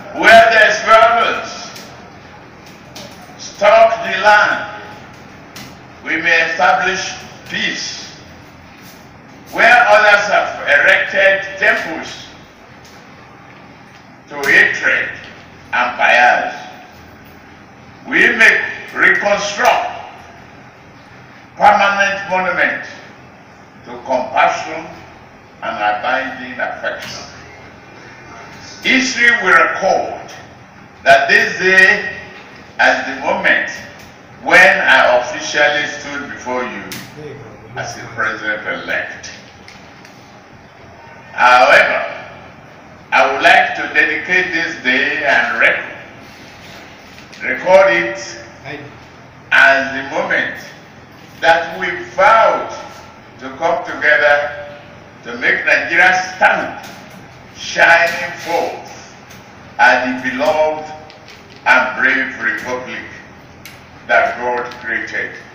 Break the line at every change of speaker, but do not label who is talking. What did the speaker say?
Where there is violence, stock the land. We may establish peace. Where others have erected temples to hatred and bias, we may reconstruct permanent monuments to compassion and abiding affection. History will record that this day as the moment when I officially stood before you as the president-elect. However, I would like to dedicate this day and record it as the moment that we vowed to come together to make Nigeria stand shining forth as the beloved and brave republic that God created.